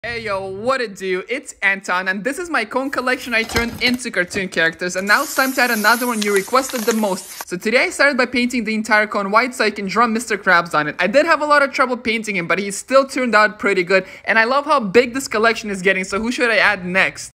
Hey yo, what it do? It's Anton, and this is my cone collection I turned into cartoon characters, and now it's time to add another one you requested the most. So today I started by painting the entire cone white so I can draw Mr. Krabs on it. I did have a lot of trouble painting him, but he still turned out pretty good, and I love how big this collection is getting, so who should I add next?